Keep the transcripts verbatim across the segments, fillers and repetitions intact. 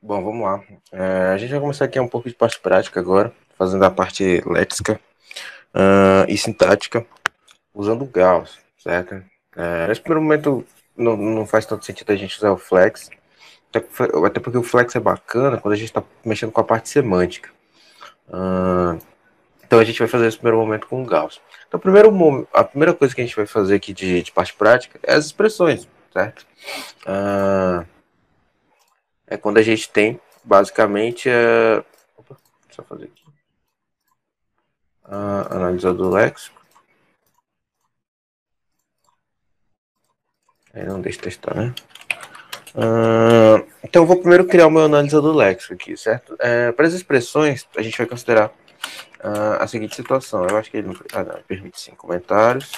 Bom, vamos lá. É, a gente vai começar aqui um pouco de parte prática agora, fazendo a parte léxica uh, e sintática, usando o Gauss, certo? É, nesse primeiro momento não, não faz tanto sentido a gente usar o flex, até porque o flex é bacana quando a gente está mexendo com a parte semântica. Uh, então a gente vai fazer esse primeiro momento com o Gauss. Então, primeiro, a primeira coisa que a gente vai fazer aqui de, de parte prática é as expressões, certo? Uh, é quando a gente tem, basicamente, é... Opa, deixa eu fazer aqui. Uh, analisador léxico. Aí não deixa testar, né? Uh, então eu vou primeiro criar o meu analisador léxico aqui, certo? É, para as expressões, a gente vai considerar uh, a seguinte situação. Eu acho que ele não, ah, não, permite sim comentários.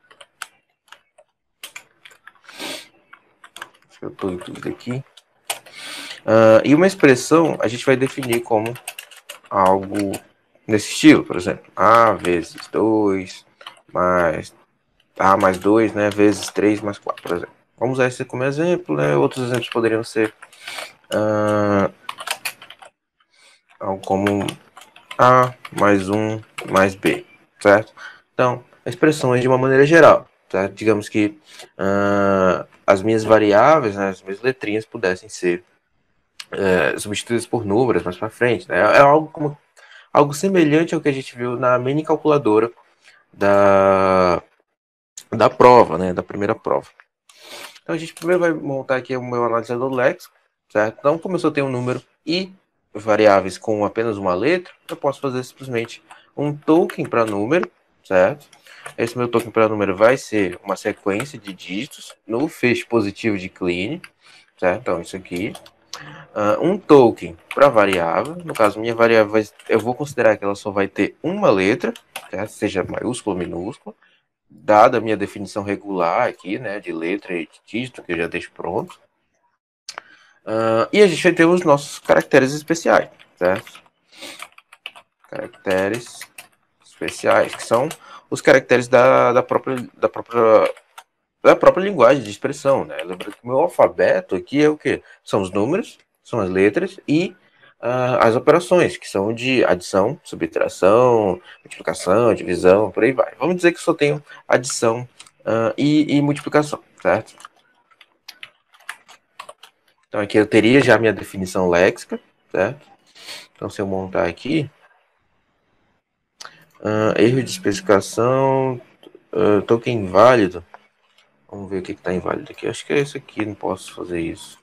Acho que eu estou em tudo aqui. Uh, e uma expressão a gente vai definir como algo nesse estilo, por exemplo, A vezes dois mais A mais dois, né, vezes três mais quatro, por exemplo. Vamos usar esse como exemplo, né? Outros exemplos poderiam ser uh, algo como A mais um mais B, certo? Então, expressões de uma maneira geral, certo? Digamos que uh, as minhas variáveis, né, as minhas letrinhas pudessem ser uh, substituídas por números mais para frente, né? É algo como algo semelhante ao que a gente viu na mini calculadora da, da prova, né? Da primeira prova. Então a gente primeiro vai montar aqui o meu analisador léxico, certo? Então, como eu só tenho um número e variáveis com apenas uma letra, eu posso fazer simplesmente um token para número, certo? Esse meu token para número vai ser uma sequência de dígitos no feixe positivo de clean, certo? Então, isso aqui. Uh, um token para variável, no caso, minha variável, eu vou considerar que ela só vai ter uma letra, certo? Seja maiúsculo ou minúsculo, dada a minha definição regular aqui, né, de letra e de dígito, que eu já deixo pronto. Uh, e a gente vai ter os nossos caracteres especiais, certo? Caracteres especiais, que são os caracteres da, da, própria, da, própria, da própria linguagem de expressão, né? Lembrando que o meu alfabeto aqui é o quê? São os números, são as letras e uh, as operações, que são de adição, subtração, multiplicação, divisão, por aí vai. Vamos dizer que só tenho adição uh, e, e multiplicação, certo? Então aqui eu teria já a minha definição léxica, certo? Então se eu montar aqui, uh, erro de especificação, uh, token inválido. Vamos ver o que está inválido aqui. Acho que é esse aqui, não posso fazer isso.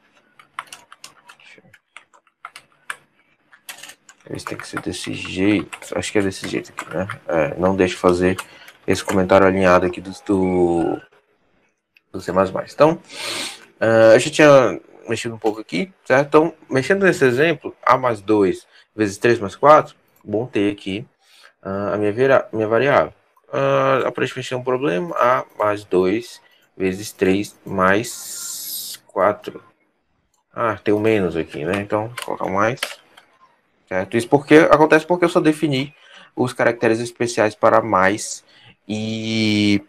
Esse tem que ser desse jeito. Acho que é desse jeito aqui, né? É, não deixe fazer esse comentário alinhado aqui do, do, do C mais mais. Então, uh, eu já tinha mexido um pouco aqui, certo? Então, mexendo nesse exemplo, A mais dois vezes três mais quatro, bom ter aqui uh, a minha, vira, minha variável. Uh, aparentemente tem um problema. A mais dois vezes três mais quatro. Ah, tem um menos aqui, né? Então, vou colocar um mais. Certo? Isso porque, acontece porque eu só defini os caracteres especiais para mais e,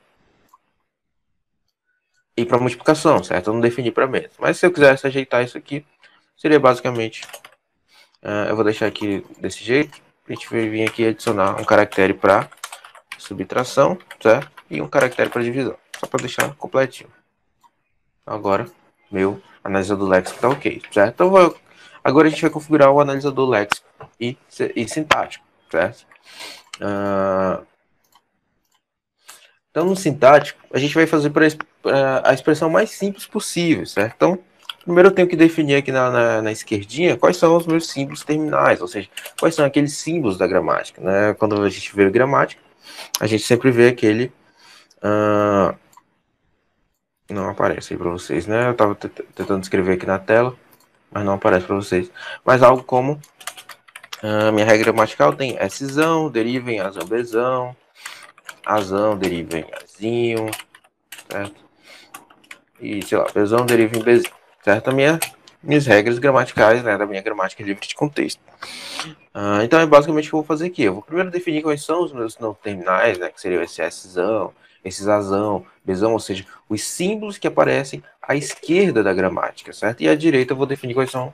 e para multiplicação, certo? Eu não defini para menos. Mas se eu quisesse ajeitar isso aqui, seria basicamente... Uh, eu vou deixar aqui desse jeito. A gente vai vir aqui adicionar um caractere para subtração, certo? E um caractere para divisão. Só para deixar completinho. Agora, meu analisador léxico está ok, certo? Então, vou, agora a gente vai configurar o analisador léxico e, e sintático, certo? Uh, então, no sintático, a gente vai fazer para a expressão mais simples possível, certo? Então, primeiro eu tenho que definir aqui na, na, na esquerdinha quais são os meus símbolos terminais, ou seja, quais são aqueles símbolos da gramática, né? Quando a gente vê a gramática, a gente sempre vê aquele... Uh, não aparece aí para vocês, né? Eu estava tentando escrever aqui na tela, mas não aparece para vocês. Mas algo como a minha regra gramatical tem Szão, deriva em azão, bezão, azão deriva em azinho, certo? E, sei lá, bezão deriva em bezinho, certo? A minha, minhas regras gramaticais, né, da minha gramática livre de contexto. Uh, então é basicamente o que eu vou fazer aqui. Eu vou primeiro definir quais são os meus não terminais, né, que seriam esse Szão, esse azão, bezão, ou seja, os símbolos que aparecem à esquerda da gramática, certo? E à direita eu vou definir quais são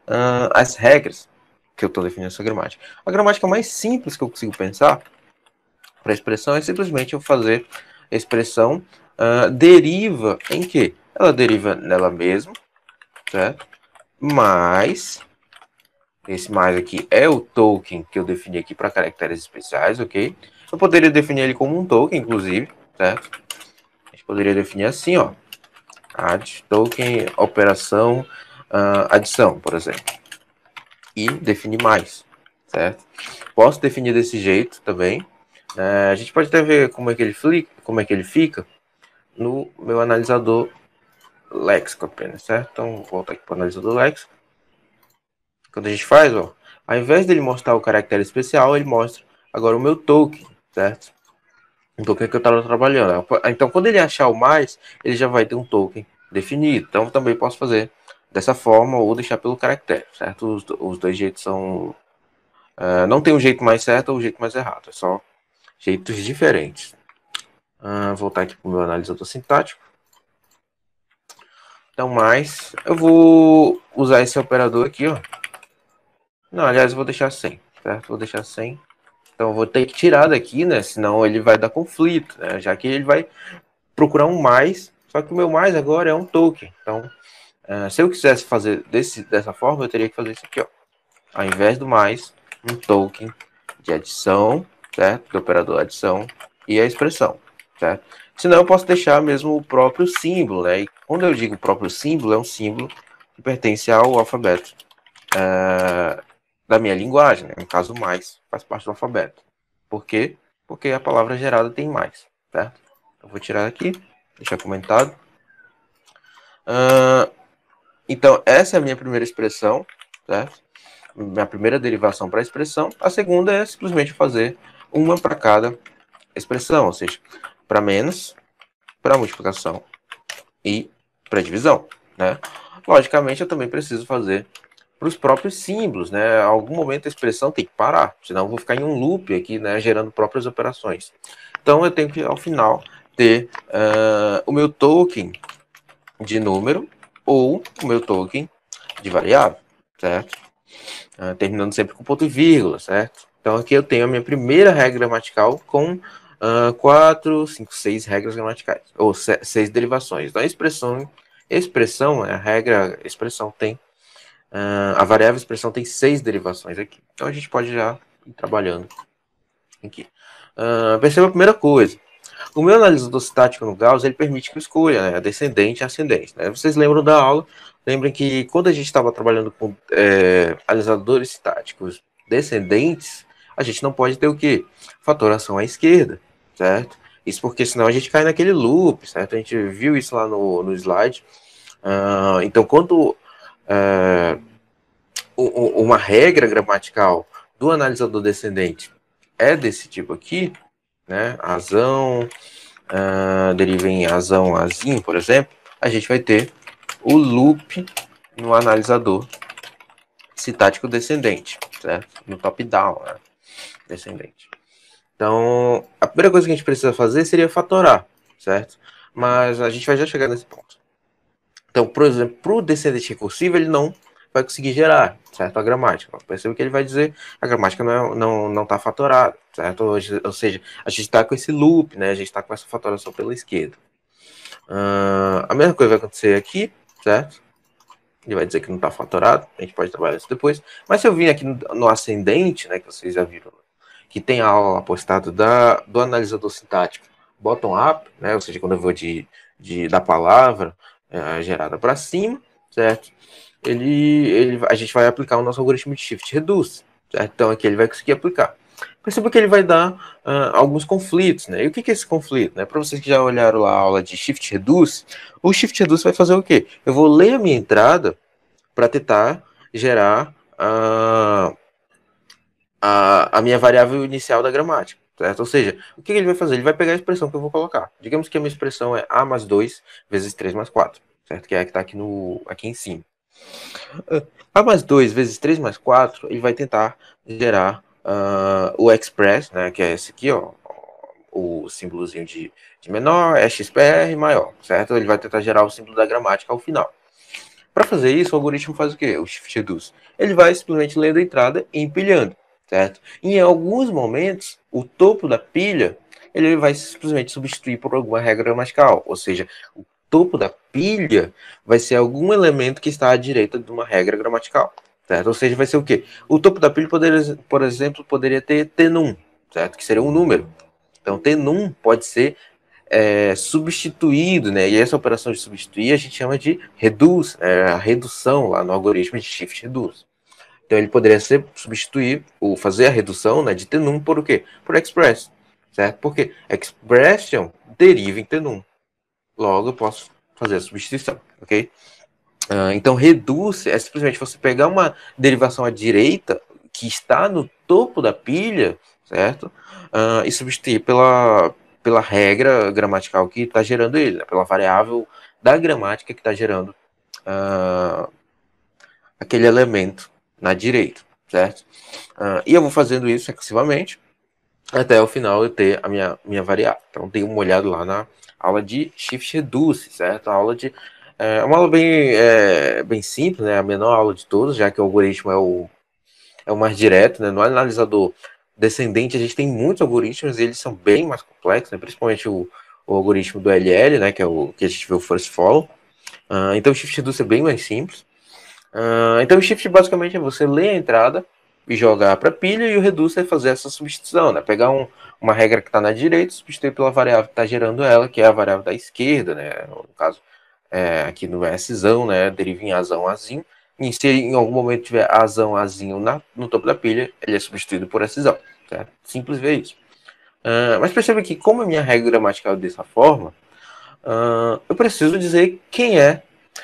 uh, as regras que eu estou definindo essa gramática. A gramática mais simples que eu consigo pensar para a expressão é simplesmente eu fazer a expressão uh, deriva em quê? Ela deriva nela mesma, certo? Mas esse mais aqui é o token que eu defini aqui para caracteres especiais, ok? Eu poderia definir ele como um token, inclusive, certo? A gente poderia definir assim, ó. Add token operação uh, adição, por exemplo. E definir mais, certo? Posso definir desse jeito também. Uh, a gente pode até ver como é que ele fica, como é que ele fica no meu analisador léxico apenas, certo? Então, vou voltar aqui para o analisador léxico. Quando a gente faz, ó, ao invés dele mostrar o caractere especial, ele mostra agora o meu token, certo? O token que eu estava trabalhando. Então, quando ele achar o mais, ele já vai ter um token definido. Então, também posso fazer dessa forma ou deixar pelo caractere, certo? Os, os dois jeitos são... Uh, não tem um jeito mais certo ou um jeito mais errado. É só jeitos diferentes. Uh, voltar aqui para o meu analisador sintático. Então, mais... Eu vou usar esse operador aqui, ó. Não, aliás, eu vou deixar sem, certo? Vou deixar sem. Então, eu vou ter que tirar daqui, né? Senão ele vai dar conflito, né? Já que ele vai procurar um mais, só que o meu mais agora é um token. Então, uh, se eu quisesse fazer desse, dessa forma, eu teria que fazer isso aqui, ó. Ao invés do mais, um token de adição, certo? Do operador adição e a expressão, certo? Senão, eu posso deixar mesmo o próprio símbolo, né? E quando eu digo próprio símbolo, é um símbolo que pertence ao alfabeto. Uh, da minha linguagem, né? No caso, mais faz parte do alfabeto. Por quê? Porque a palavra gerada tem mais, certo? Eu vou tirar aqui, deixar comentado. Uh, então, essa é a minha primeira expressão, certo? Minha primeira derivação para a expressão. A segunda é simplesmente fazer uma para cada expressão, ou seja, para menos, para multiplicação e para divisão, né? Logicamente, eu também preciso fazer para os próprios símbolos, né? A algum momento a expressão tem que parar, senão eu vou ficar em um loop aqui, né? Gerando próprias operações. Então eu tenho que, ao final, ter uh, o meu token de número ou o meu token de variável, certo? Uh, terminando sempre com ponto e vírgula, certo? Então aqui eu tenho a minha primeira regra gramatical com uh, quatro, cinco, seis regras gramaticais, ou se, seis derivações. Então a expressão, expressão, a regra, expressão tem Uh, a variável expressão tem seis derivações aqui. Então a gente pode já ir trabalhando aqui. Uh, perceba a primeira coisa. O meu analisador estático no Gauss, ele permite que eu escolha, né, a descendente e ascendente. Né? Vocês lembram da aula? Lembrem que quando a gente estava trabalhando com é, analisadores estáticos descendentes, a gente não pode ter o quê? Fatoração à esquerda, certo? Isso porque senão a gente cai naquele loop, certo? A gente viu isso lá no, no slide. Uh, então, quando... Uh, uma regra gramatical do analisador descendente é desse tipo aqui, né? Azão, uh, deriva em azão, azinho, por exemplo, a gente vai ter o loop no analisador sintático descendente, certo? No top-down, né? Descendente. Então, a primeira coisa que a gente precisa fazer seria fatorar, certo? Mas a gente vai já chegar nesse ponto. Então, por exemplo, para o descendente recursivo, ele não vai conseguir gerar, certo? A gramática. Perceba que ele vai dizer a gramática não está não, não tá fatorada, certo? Ou, ou seja, a gente está com esse loop, né? A gente está com essa fatoração pela esquerda. Uh, a mesma coisa vai acontecer aqui, certo? Ele vai dizer que não está fatorado, a gente pode trabalhar isso depois. Mas se eu vim aqui no, no ascendente, né, que vocês já viram, que tem a aula postada da, do analisador sintático bottom-up, né? Ou seja, quando eu vou de, de, da palavra é, gerada para cima, certo? Ele, ele, a gente vai aplicar o nosso algoritmo de Shift Reduce, certo? Então aqui ele vai conseguir aplicar. Perceba que ele vai dar uh, alguns conflitos, né? E o que, que é esse conflito? Né? Para vocês que já olharam lá a aula de Shift Reduce, o Shift Reduce vai fazer o quê? Eu vou ler a minha entrada para tentar gerar uh, a, a minha variável inicial da gramática, certo? Ou seja, o que, que ele vai fazer? Ele vai pegar a expressão que eu vou colocar. Digamos que a minha expressão é A mais dois vezes três mais quatro, certo? Que é a que está aqui, no, aqui em cima. A mais dois vezes três mais quatro, ele vai tentar gerar uh, o express, né, que é esse aqui, ó, o símbolozinho de, de menor, é X P R maior, certo? Ele vai tentar gerar o símbolo da gramática ao final. Para fazer isso, o algoritmo faz o quê? O shift reduce. Ele vai simplesmente lendo a entrada e empilhando, certo? E em alguns momentos, o topo da pilha ele vai simplesmente substituir por alguma regra gramatical, ou seja, o topo da pilha vai ser algum elemento que está à direita de uma regra gramatical, certo? Ou seja, vai ser o quê? O topo da pilha, poderia, por exemplo, poderia ter T num, certo? Que seria um número. Então, T num pode ser é, substituído, né? E essa operação de substituir a gente chama de reduz, é, a redução lá no algoritmo de shift reduce. Então ele poderia ser substituir ou fazer a redução, né, de T num por o quê? Por express, certo? Porque expression deriva em T num. Logo eu posso fazer a substituição, ok? Uh, então reduce é simplesmente você pegar uma derivação à direita que está no topo da pilha, certo? Uh, e substituir pela, pela regra gramatical que está gerando ele, né? Pela variável da gramática que está gerando uh, aquele elemento na direita, certo? Uh, e eu vou fazendo isso recursivamente até o final eu ter a minha, minha variável. Então, dei uma olhada lá na aula de Shift Reduce, certo? A aula de, é uma aula bem, é, bem simples, né? A menor aula de todas, já que o algoritmo é o, é o mais direto, né? No analisador descendente, a gente tem muitos algoritmos e eles são bem mais complexos, né? Principalmente o, o algoritmo do L L, né? Que é o que a gente vê o First Follow. Uh, então, o Shift Reduce é bem mais simples. Uh, então, o Shift basicamente é você ler a entrada e jogar para a pilha, e o reduce é fazer essa substituição, né? Pegar um, uma regra que está na direita e substituir pela variável que está gerando ela, que é a variável da esquerda, né? No caso, é, aqui no Szão, né? Deriva em azão, azinho. E se em algum momento tiver azão, azinho na, no topo da pilha, ele é substituído por Szão, certo? Simples ver isso. Uh, mas perceba que, como a minha regra gramatical é dessa forma, uh, eu preciso dizer quem é,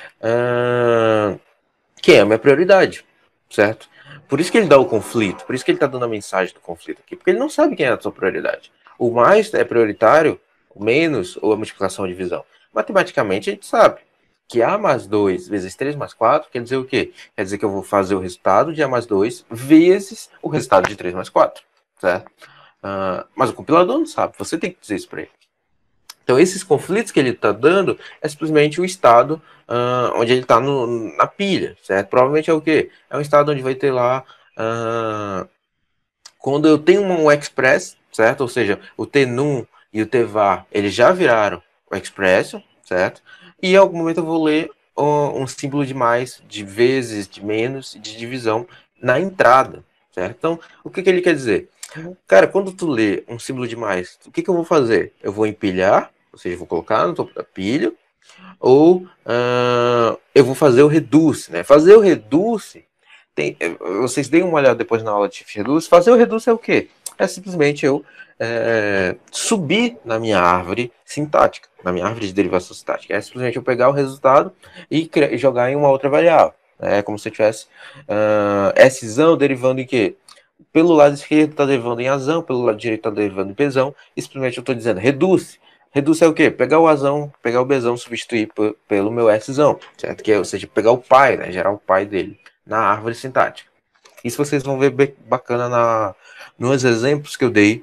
uh, quem é a minha prioridade, certo? Por isso que ele dá o conflito, por isso que ele está dando a mensagem do conflito aqui, porque ele não sabe quem é a sua prioridade. O mais é prioritário, o menos, ou a multiplicação ou divisão. Matematicamente a gente sabe que A mais dois vezes três mais quatro quer dizer o quê? Quer dizer que eu vou fazer o resultado de A mais dois vezes o resultado de três mais quatro, certo? Uh, mas o compilador não sabe, você tem que dizer isso para ele. Então, esses conflitos que ele está dando é simplesmente o estado uh, onde ele está na pilha, certo? Provavelmente é o quê? É um estado onde vai ter lá, uh, quando eu tenho um express, certo? Ou seja, o T num e o T var, eles já viraram o expression, certo? E em algum momento eu vou ler uh, um símbolo de mais, de vezes, de menos, de divisão na entrada, certo? Então, o que, que ele quer dizer? Cara, quando tu lê um símbolo de mais, o que, que eu vou fazer? Eu vou empilhar, ou seja, vou colocar no topo da pilha, ou uh, eu vou fazer o reduce, né? Fazer o reduce, tem, vocês deem uma olhada depois na aula de shift reduce. Fazer o reduce é o quê? É simplesmente eu é, subir na minha árvore sintática, na minha árvore de derivação sintática. É simplesmente eu pegar o resultado e jogar em uma outra variável. É como se eu tivesse uh, Szão derivando em quê? Pelo lado esquerdo está derivando em azão, pelo lado direito está derivando em bezão. E simplesmente eu estou dizendo reduce. Reduce é o quê? Pegar o azão, pegar o bezão, substituir pelo meu Szão, certo? Que é, ou seja, pegar o pai, né? Gerar o pai dele na árvore sintática. Isso vocês vão ver bem bacana na, nos exemplos que eu dei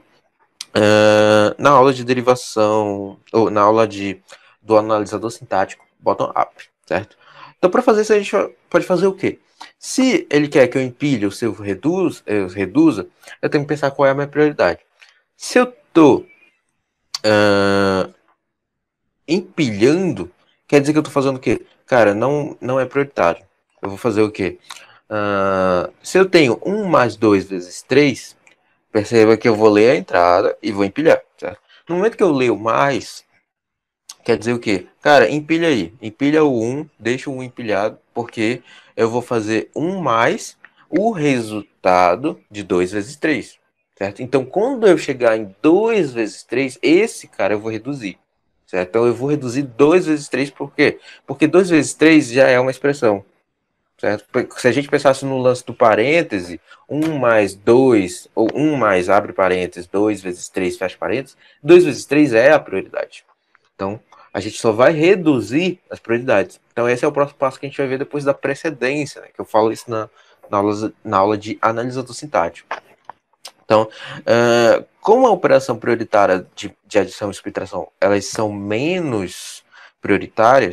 uh, na aula de derivação, ou na aula de, do analisador sintático bottom-up, certo? Então, para fazer isso, a gente pode fazer o quê? Se ele quer que eu empilhe ou se eu reduza, eu reduza, eu tenho que pensar qual é a minha prioridade. Se eu estou uh, empilhando, quer dizer que eu estou fazendo o quê? Cara, não, não é prioritário. Eu vou fazer o quê? Uh, se eu tenho um mais dois vezes três, perceba que eu vou ler a entrada e vou empilhar, certo? No momento que eu leio mais, quer dizer o quê? Cara, empilha aí. Empilha o um, deixa o um empilhado, porque eu vou fazer um mais o resultado de dois vezes três, certo? Então, quando eu chegar em dois vezes três, esse cara eu vou reduzir, certo? Então, eu vou reduzir dois vezes três, por quê? Porque dois vezes três já é uma expressão, certo? Se a gente pensasse no lance do parêntese, um mais dois, ou um mais abre parênteses, dois vezes três fecha parênteses, dois vezes três é a prioridade. Então, a gente só vai reduzir as prioridades. Então, esse é o próximo passo que a gente vai ver depois da precedência, né? Que eu falo isso na, na, aula, na aula de analisador sintático. Então, uh, como a operação prioritária de, de adição e subtração, elas são menos prioritárias,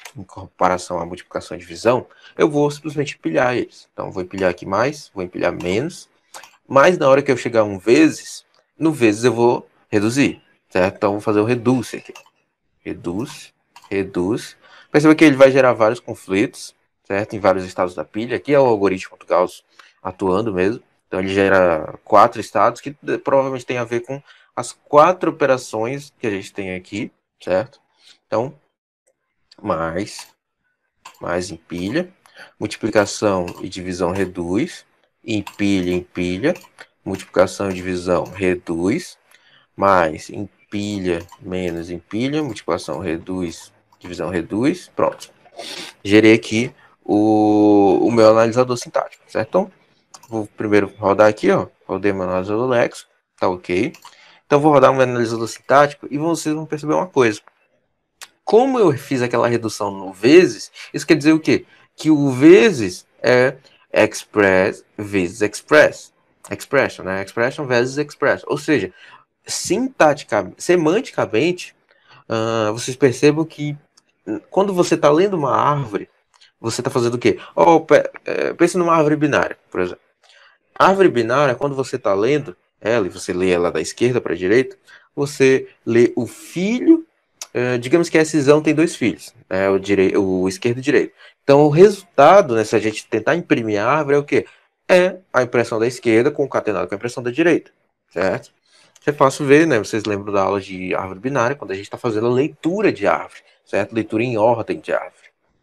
em comparação à multiplicação e divisão, eu vou simplesmente empilhar eles. Então, vou empilhar aqui mais, vou empilhar menos, mas na hora que eu chegar a um vezes, no vezes eu vou reduzir, certo? Então, vou fazer o reduce aqui. Reduz, reduz. Perceba que ele vai gerar vários conflitos, certo? Em vários estados da pilha. Aqui é o algoritmo do Gauss atuando mesmo. Então, ele gera quatro estados que provavelmente tem a ver com as quatro operações que a gente tem aqui, certo? Então, mais, mais empilha, multiplicação e divisão reduz, empilha, empilha, multiplicação e divisão reduz, mais empilha, menos empilha, multiplicação reduz, divisão reduz, pronto. Gerei aqui o, o meu analisador sintático, certo? Então, vou primeiro rodar aqui, ó, rodei meu analisador léxico, tá ok. Então, vou rodar um analisador sintático e vocês vão perceber uma coisa. Como eu fiz aquela redução no vezes, isso quer dizer o quê? Que o vezes é express vezes express. Expression, né? Expression vezes express. Ou seja, sintaticamente, semanticamente, uh, vocês percebam que quando você está lendo uma árvore, você está fazendo o quê? Oh, pense numa árvore binária, por exemplo. A árvore binária, quando você está lendo ela, e você lê ela da esquerda para a direita, você lê o filho. Uh, digamos que a cisão tem dois filhos, né, o, direi o esquerdo e o direito. Então, o resultado, né, se a gente tentar imprimir a árvore, é o quê? É a impressão da esquerda concatenada com a impressão da direita, certo? É fácil ver, né? Vocês lembram da aula de árvore binária, quando a gente está fazendo a leitura de árvore, certo? Leitura em ordem de árvore.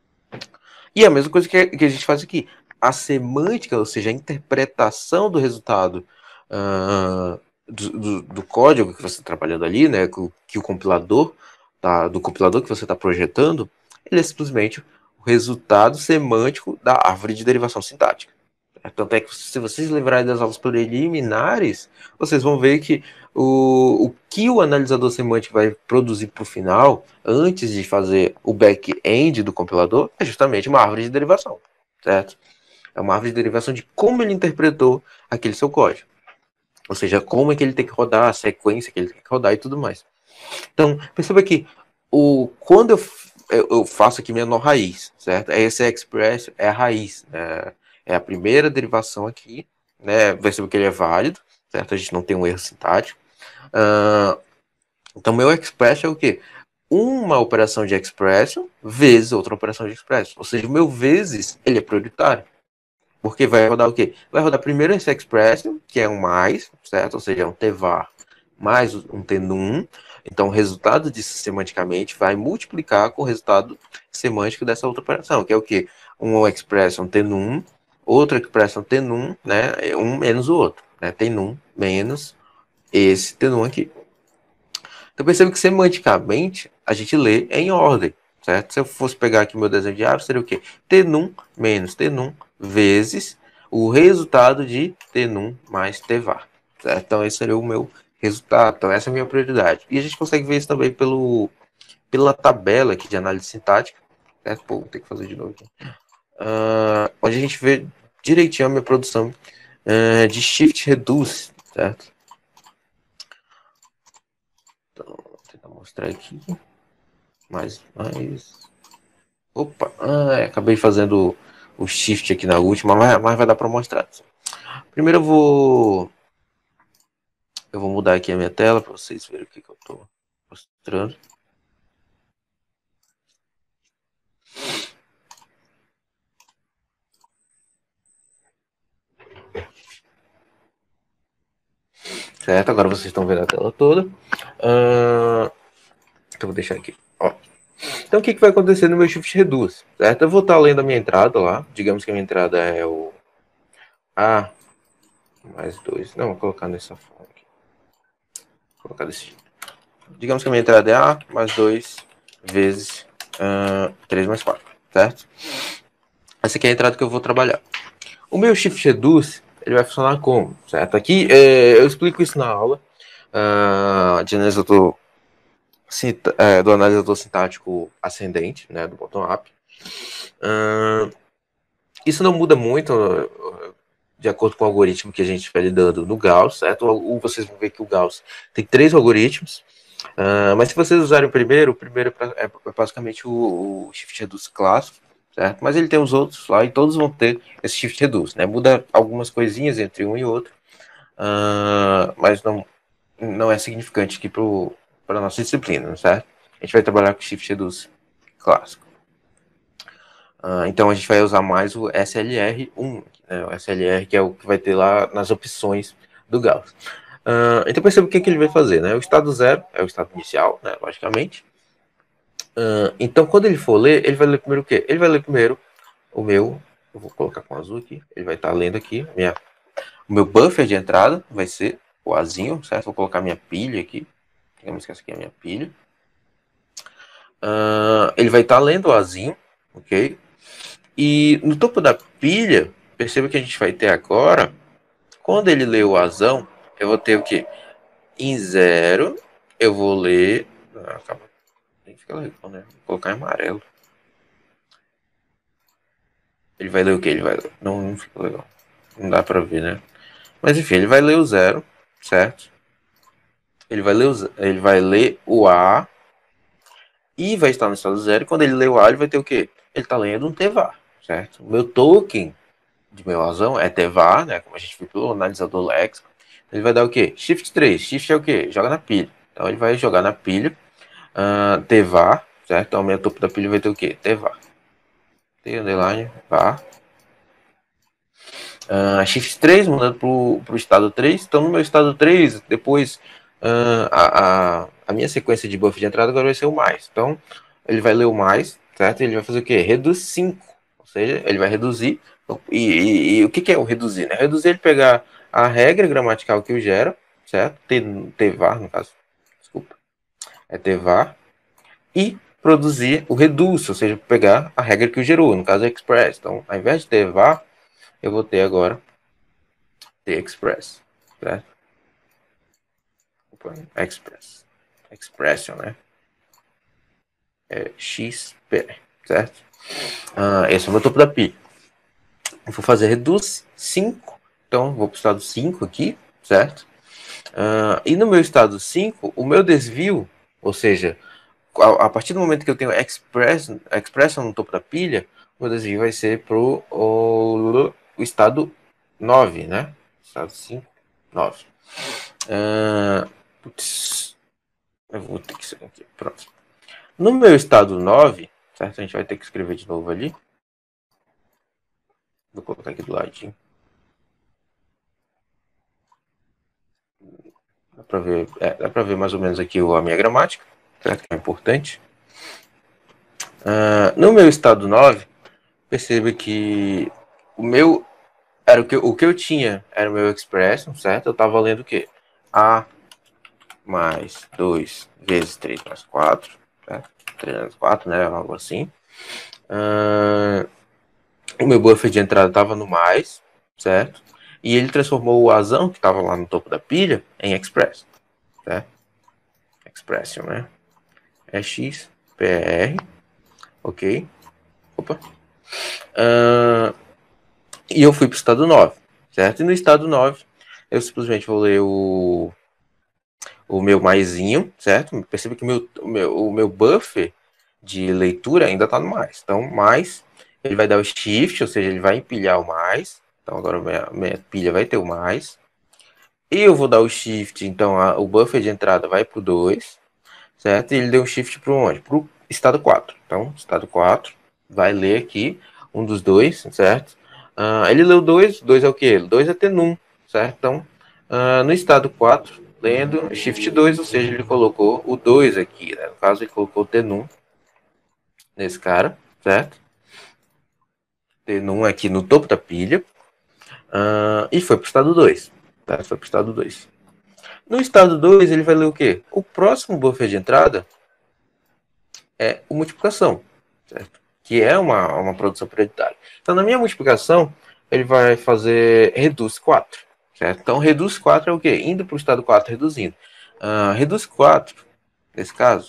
E a mesma coisa que a gente faz aqui. A semântica, ou seja, a interpretação do resultado uh, do, do, do código que você está trabalhando ali, né? Que, que o compilador Tá, do compilador que você está projetando, ele é simplesmente o resultado semântico da árvore de derivação sintática. Tanto é que se vocês lembrarem das aulas preliminares, vocês vão ver que o, o que o analisador semântico vai produzir para o final, antes de fazer o back-end do compilador, é justamente uma árvore de derivação, certo? É uma árvore de derivação de como ele interpretou aquele seu código. Ou seja, como é que ele tem que rodar, a sequência que ele tem que rodar e tudo mais. Então, perceba que o, quando eu, eu, eu faço aqui menor raiz, certo? Esse express é a raiz, né? É a primeira derivação aqui, né? Perceba que ele é válido, certo? A gente não tem um erro sintático. Uh, então, meu expression é o quê? Uma operação de expression vezes outra operação de expression. Ou seja, o meu vezes, ele é prioritário. Porque vai rodar o quê? Vai rodar primeiro esse expression, que é um mais, certo? Ou seja, é um tvar mais um tenum. Então, o resultado disso semanticamente vai multiplicar com o resultado semântico dessa outra operação, que é o quê? Uma expression tenum, outra expression tenum, né? Um menos o outro, né? Tenum menos esse tenum aqui. Então, perceba que semanticamente a gente lê em ordem, certo? Se eu fosse pegar aqui meu desenho de árvore, seria o quê? Tenum menos tenum vezes o resultado de tenum mais tvar, certo? Então, esse seria o meu resultado. Então, essa é a minha prioridade. E a gente consegue ver isso também pelo, pela tabela aqui de análise sintática. Certo? Pô, vou ter que fazer de novo aqui. Uh, onde a gente vê direitinho a minha produção uh, de shift reduce, certo? Então, vou tentar mostrar aqui. Mais, mais. Opa, ah, acabei fazendo o shift aqui na última, mas, mas vai dar para mostrar. Primeiro eu vou eu vou mudar aqui a minha tela para vocês verem o que, que eu estou mostrando. Certo, agora vocês estão vendo a tela toda. Uh, então vou deixar aqui. Ó. Então o que, que vai acontecer no meu shift reduz? Certo? Eu vou estar lendo a minha entrada lá. Digamos que a minha entrada é o A mais dois. Não, vou colocar nessa forma aqui. Vou colocar desse jeito. Digamos que a minha entrada é A mais dois vezes uh, três mais quatro, certo? Essa aqui é a entrada que eu vou trabalhar. O meu shift reduce, ele vai funcionar como, certo? Aqui é, eu explico isso na aula uh, de analisador, é, do analisador sintático ascendente, né, do bottom-up. Uh, isso não muda muito uh, de acordo com o algoritmo que a gente vai lidando no Gauss, certo? Ou vocês vão ver que o Gauss tem três algoritmos. Uh, mas se vocês usarem o primeiro, o primeiro é basicamente o, o Shift Reduce clássico, certo? Mas ele tem os outros lá e todos vão ter esse Shift Reduce, né? Muda algumas coisinhas entre um e outro, uh, mas não, não é significante aqui para a nossa disciplina, certo? A gente vai trabalhar com o Shift Reduce clássico. Uh, então a gente vai usar mais o S L R um, né? O S L R que é o que vai ter lá nas opções do Gauss. Uh, então perceba o que, que ele vai fazer, né? O estado zero é o estado inicial, né? Logicamente. Uh, então quando ele for ler, ele vai ler primeiro o quê? Ele vai ler primeiro o meu, eu vou colocar com azul aqui, ele vai estar tá lendo aqui, minha, o meu buffer de entrada vai ser o Azinho, certo? Vou colocar minha pilha aqui, não esquece aqui a minha pilha. Uh, ele vai estar tá lendo o Azinho, ok? E no topo da pilha, perceba que a gente vai ter agora, quando ele lê o Azão, eu vou ter o quê? Em zero, eu vou ler. Ah, calma. Tem que ficar legal, né? Vou colocar em amarelo. Ele vai ler o que? Ele vai ler. Não, não fica legal. Não dá pra ver, né? Mas enfim, ele vai ler o zero, certo? Ele vai ler o, ele vai ler o A e vai estar no estado zero. E quando ele lê o A, ele vai ter o quê? Ele tá lendo um T V A, certo? O meu token de meu razão é T V A, né? Como a gente viu pelo analisador léxico. Ele vai dar o quê? Shift três. Shift é o quê? Joga na pilha. Então ele vai jogar na pilha. Uh, T V A, certo? Então, minha topo da pilha vai ter o quê? T V A. T underline, var. Uh, shift três, mudando para o estado três. Então, no meu estado três, depois, uh, a, a, a minha sequência de buff de entrada agora vai ser o mais. Então, ele vai ler o mais, certo? Ele vai fazer o quê? Reduz cinco. Ou seja, ele vai reduzir. E, e, e o que, que é o reduzir? Né? Reduzir é ele pegar a regra gramatical que o gera, certo? T, var, no caso. Desculpa. É T var. E produzir o reduce, ou seja, pegar a regra que o gerou, no caso é express. Então, ao invés de ter var, eu vou ter agora t express, certo? Opa, express, expression, né? É xp, certo? Ah, esse é o meu topo da pilha. Eu vou fazer reduce cinco, então vou para o estado cinco aqui, certo? Ah, e no meu estado cinco, o meu desvio, ou seja, a partir do momento que eu tenho express, expression no topo da pilha, o meu desvio vai ser para o, o estado nove, né? Estado cinco, nove. Uh, putz, eu vou ter que ser aqui, pronto. No meu estado nove, certo? A gente vai ter que escrever de novo ali. Vou colocar aqui do ladinho. Dá para ver, é, dá para ver mais ou menos aqui a minha gramática, certo? Que é importante. Uh, no meu estado nove, perceba que o meu era o que, o que eu tinha era o meu expression, certo? Eu estava lendo o quê? A mais dois vezes três mais quatro, certo? três mais quatro, né? Algo assim. Uh, o meu buffer de entrada estava no mais, certo? E ele transformou o azão, que estava lá no topo da pilha, em express, certo? Expression, né? É x, pr, ok? Opa. Uh, e eu fui para o estado nove, certo? E no estado nove, eu simplesmente vou ler o, o meu maisinho, certo? Perceba que o meu, o meu, o meu buffer de leitura ainda está no mais. Então, mais, ele vai dar o shift, ou seja, ele vai empilhar o mais. Então, agora minha, minha pilha vai ter o mais. E eu vou dar o shift, então a, o buffer de entrada vai para o dois, certo? E ele deu um shift para onde? Para o estado quatro. Então, estado quatro vai ler aqui um dos dois, certo? Uh, ele leu dois, dois é o que? dois é tenum, certo? Então, uh, no estado quatro, lendo shift dois, ou seja, ele colocou o dois aqui, né? No caso, ele colocou o tenum nesse cara, certo? Tenum aqui no topo da pilha. Uh, e foi para o estado dois, tá? Foi para o estado dois. No estado dois, ele vai ler o quê? O próximo buffer de entrada é o multiplicação, certo? Que é uma, uma produção prioritária. Então, na minha multiplicação, ele vai fazer reduz quatro, certo? Então, reduz quatro é o quê? Indo para o estado quatro, reduzindo. Uh, reduz quatro, nesse caso,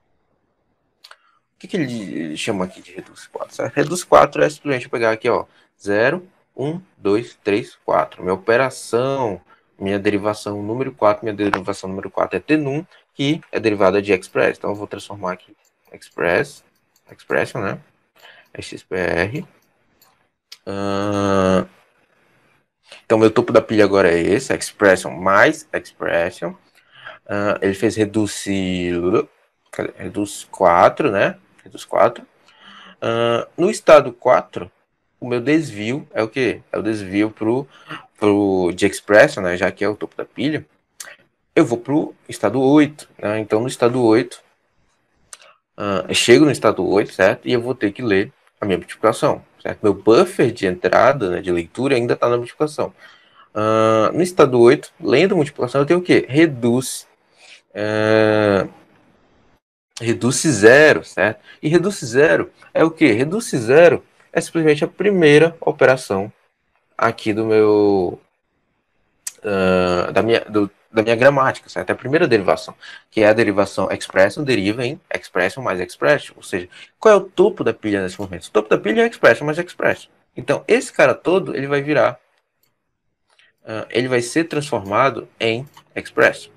o que, que ele chama aqui de reduz quatro, certo? Reduz quatro é simplesmente pegar aqui, ó, zero, um, dois, três, quatro. Minha operação, minha derivação número quatro, minha derivação número quatro é tenum, que é derivada de express. Então eu vou transformar aqui express, expression, né? Xpr. Uh, então meu topo da pilha agora é esse, expression mais expression. Uh, ele fez reduzir, reduz quatro, né? Reduz quatro. Uh, no estado quatro, o meu desvio é o que? É o desvio pro, pro de expression, né? Já que é o topo da pilha. Eu vou pro estado oito, né? Então no estado oito, uh, eu chego no estado oito, certo? E eu vou ter que ler a minha multiplicação, certo? Meu buffer de entrada, né, de leitura ainda está na multiplicação. Uh, no estado oito, lendo a multiplicação, eu tenho o quê? Reduz. Uh, reduz zero, certo? E reduz zero é o quê? Reduz zero é simplesmente a primeira operação aqui do meu uh, da minha do, da minha gramática, certo? É a primeira derivação, que é a derivação expression deriva em expression mais expression, ou seja, qual é o topo da pilha nesse momento? O topo da pilha é expression mais expression. Então, esse cara todo, ele vai virar uh, ele vai ser transformado em expression.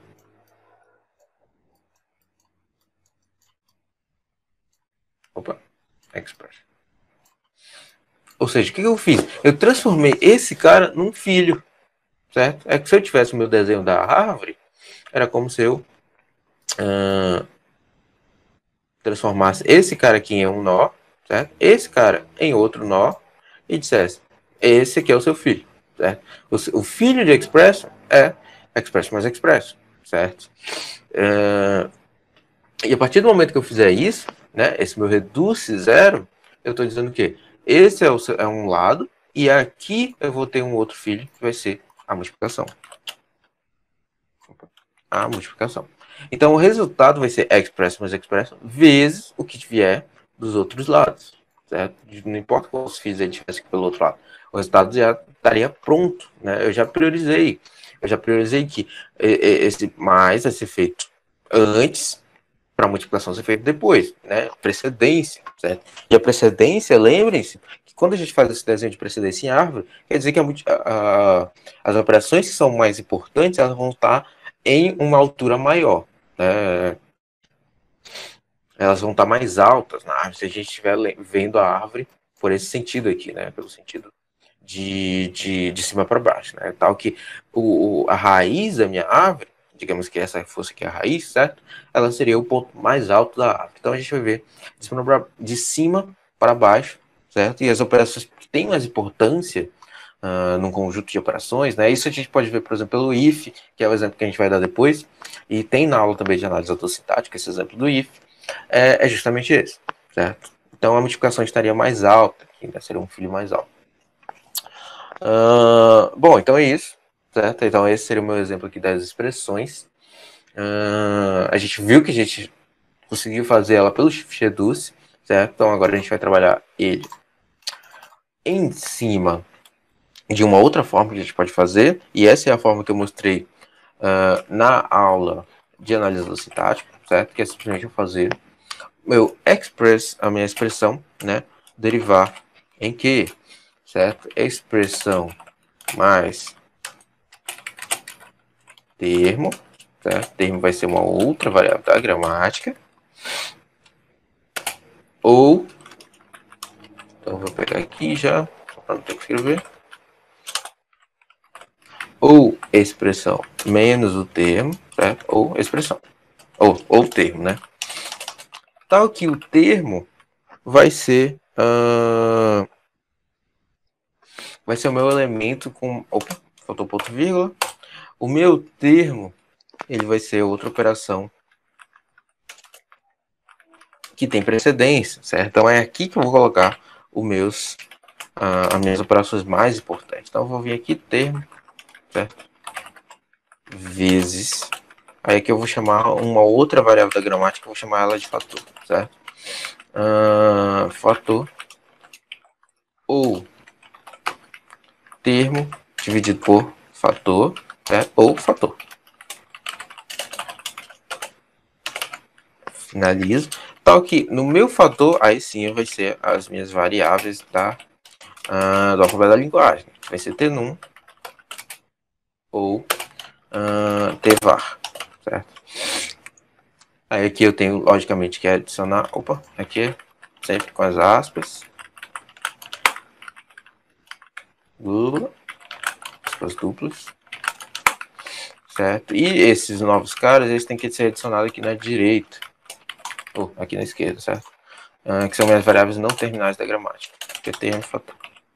Opa, expression. Ou seja, o que eu fiz? Eu transformei esse cara num filho, certo? É que se eu tivesse o meu desenho da árvore, era como se eu uh, transformasse esse cara aqui em um nó, certo? Esse cara em outro nó e dissesse, esse aqui é o seu filho, certo? O, o filho de expression é expression mais expression, certo? Uh, e a partir do momento que eu fizer isso, né, esse meu reduce zero, eu estou dizendo que esse é, o, é um lado e aqui eu vou ter um outro filho que vai ser a multiplicação. A multiplicação. Então o resultado vai ser expression mais expression vezes o que vier dos outros lados, certo? Não importa quantos filhos ele tivesse aqui pelo outro lado, o resultado já estaria pronto, né? Eu já priorizei, eu já priorizei que esse mais vai ser feito antes para a multiplicação ser feita depois, né? Precedência, certo? E a precedência, lembrem-se, que quando a gente faz esse desenho de precedência em árvore, quer dizer que a, a, as operações que são mais importantes, elas vão estar em uma altura maior, né? Elas vão estar mais altas na árvore, se a gente estiver vendo a árvore por esse sentido aqui, né? Pelo sentido de, de, de cima para baixo, né? Tal que o, a raiz da minha árvore, digamos que essa fosse aqui a raiz, certo? Ela seria o ponto mais alto da árvore. Então a gente vai ver de cima para, de cima para baixo, certo? E as operações que têm mais importância uh, num conjunto de operações, né? Isso a gente pode ver, por exemplo, pelo if, que é o exemplo que a gente vai dar depois, e tem na aula também de análise autossintática esse exemplo do if, é, é justamente esse, certo? Então a multiplicação estaria mais alta, aqui, né? Seria um filho mais alto. Uh, bom, então é isso, certo? Então esse seria o meu exemplo aqui das expressões. Uh, a gente viu que a gente conseguiu fazer ela pelo shift reduce, certo? Então agora a gente vai trabalhar ele em cima de uma outra forma que a gente pode fazer, e essa é a forma que eu mostrei uh, na aula de análise sintática, certo? Que é simplesmente eu fazer meu express, a minha expressão, né? Derivar em que, certo? Expressão mais termo, certo? Termo vai ser uma outra variável da gramática. Ou, então vou pegar aqui já, para não ter que escrever. Ou expressão menos o termo, certo? Ou expressão. Ou, ou termo, né? Tal que o termo vai ser... Uh, vai ser o meu elemento com... Opa, faltou ponto vírgula. O meu termo, ele vai ser outra operação que tem precedência, certo? Então é aqui que eu vou colocar os meus, uh, as minhas operações mais importantes. Então eu vou vir aqui termo, certo? Vezes. Aí aqui eu vou chamar uma outra variável da gramática, eu vou chamar ela de fator, certo? Uh, fator ou termo dividido por fator, certo? Ou fator. Finalizo. Tal que no meu fator, aí sim vai ser as minhas variáveis da, uh, do alfabeto da linguagem. Vai ser T num ou uh, T var, certo? Aí aqui eu tenho, logicamente, que adicionar... Opa, aqui sempre com as aspas. Dupla, aspas duplas. Certo? E esses novos caras, eles têm que ser adicionados aqui na direita. Ou aqui na esquerda, certo? Uh, que são minhas variáveis não terminais da gramática. Que é termo e fator.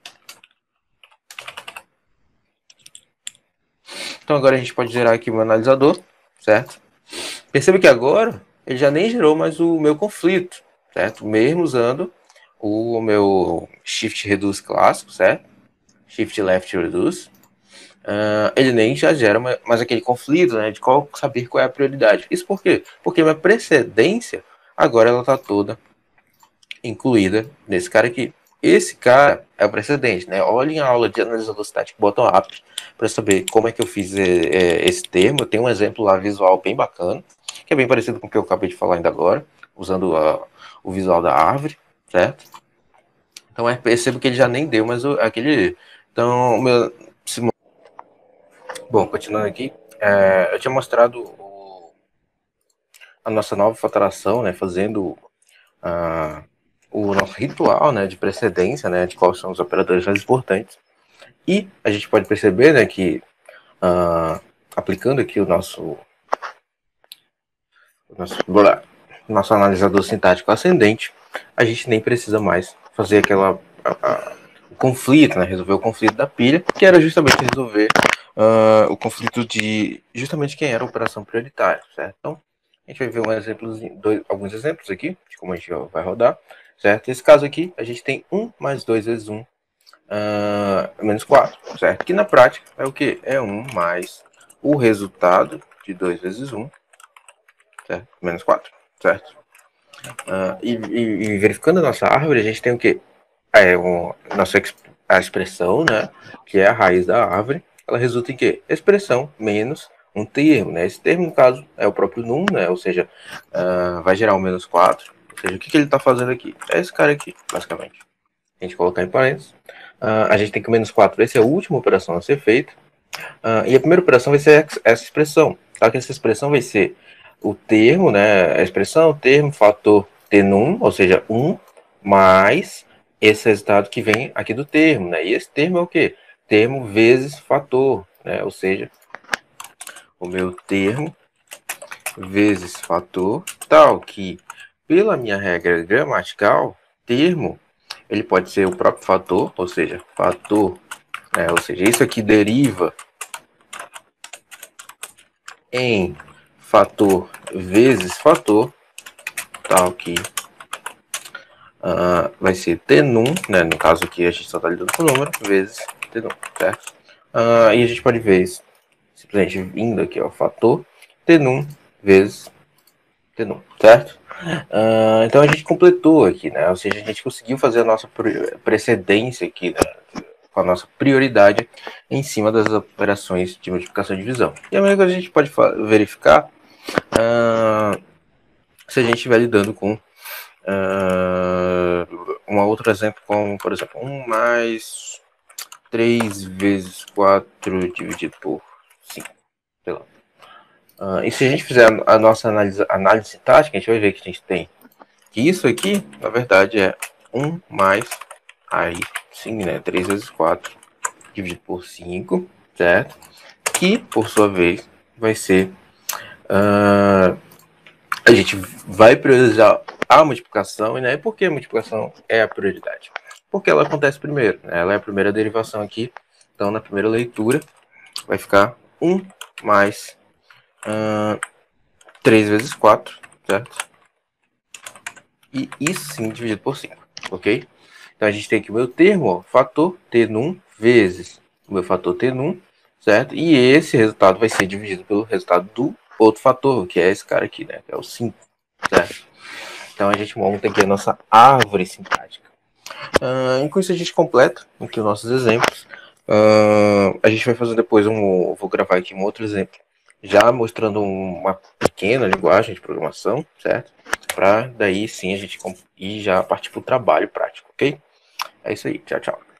Então agora a gente pode gerar aqui o meu analisador, certo? Perceba que agora ele já nem gerou mais o meu conflito, certo? Mesmo usando o meu Shift Reduce clássico, certo? Shift Left Reduce. Uh, ele nem já gera mais aquele conflito, né? De qual saber qual é a prioridade. Isso por quê? Porque minha precedência agora ela está toda incluída nesse cara aqui. Esse cara é o precedente, né? Olhem a aula de analisador estático bottom-up para saber como é que eu fiz é, é, esse termo. Eu tenho um exemplo lá visual bem bacana, que é bem parecido com o que eu acabei de falar ainda agora, usando a, o visual da árvore, certo? Então é, percebo que ele já nem deu, mas o, aquele... Então, o meu... Bom, continuando aqui, é, eu tinha mostrado o, a nossa nova fatoração, né? Fazendo... a o nosso ritual, né, de precedência, né, de quais são os operadores mais importantes. E a gente pode perceber, né, que uh, aplicando aqui o nosso, o nosso, nosso analisador sintático ascendente, a gente nem precisa mais fazer aquela a, a, o conflito, né, resolver o conflito da pilha, que era justamente resolver uh, o conflito de justamente quem era a operação prioritária, certo? Então, a gente vai ver um exemplo, dois, alguns exemplos aqui de como a gente vai rodar. Certo? Nesse caso aqui, a gente tem um mais dois vezes um, uh, menos quatro, certo? Que na prática é o que? É um mais o resultado de dois vezes um, certo? Menos quatro, certo? Uh, e, e, e verificando a nossa árvore, a gente tem o que? É um, nossa a expressão, né? Que é a raiz da árvore. Ela resulta em quê? Expressão menos um termo, né? Esse termo, no caso, é o próprio num, né? Ou seja, uh, vai gerar um menos quatro. Ou seja, o que, que ele está fazendo aqui? É esse cara aqui, basicamente. A gente colocar em parênteses. Uh, a gente tem que o menos quatro vai ser a última operação a ser feita. Uh, e a primeira operação vai ser essa expressão. Tá? Que essa expressão vai ser o termo, né? A expressão, termo, fator t num, ou seja, um, mais esse resultado que vem aqui do termo, né? E esse termo é o quê? Termo vezes fator, né? Ou seja, o meu termo vezes fator, tal que, pela minha regra gramatical, termo, ele pode ser o próprio fator, ou seja, fator, né, ou seja, isso aqui deriva em fator vezes fator, tal que uh, vai ser t num, né, no caso aqui a gente só está lidando com o número, vezes t num, certo? Uh, e a gente pode ver isso simplesmente vindo aqui, ó, fator t num vezes t num, certo? Uh, então a gente completou aqui, né? Ou seja, a gente conseguiu fazer a nossa precedência aqui, né? Com a nossa prioridade em cima das operações de multiplicação e divisão. E a mesma coisa a gente pode verificar uh, se a gente estiver lidando com uh, um outro exemplo, como, por exemplo, um mais três vezes quatro dividido por cinco, sei lá. Uh, e se a gente fizer a, a nossa análise, análise sintática, a gente vai ver que a gente tem que isso aqui, na verdade, é um mais, aí sim, né, três vezes quatro dividido por cinco, certo? Que, por sua vez, vai ser, uh, a gente vai priorizar a multiplicação, e né, por que a multiplicação é a prioridade? Porque ela acontece primeiro, né? Ela é a primeira derivação aqui, então na primeira leitura vai ficar um mais uh, três vezes quatro, certo? E isso sim dividido por cinco, ok? Então a gente tem aqui o meu termo, ó, fator t num vezes o meu fator t num, certo? E esse resultado vai ser dividido pelo resultado do outro fator, que é esse cara aqui, né? Que é o cinco, certo? Então a gente monta aqui a nossa árvore sintática. Uh, e com isso a gente completa aqui os nossos exemplos. Uh, a gente vai fazer depois um... Vou gravar aqui um outro exemplo, já mostrando uma pequena linguagem de programação, certo? Para daí sim a gente ir já partir para o trabalho prático, ok? É isso aí, tchau, tchau.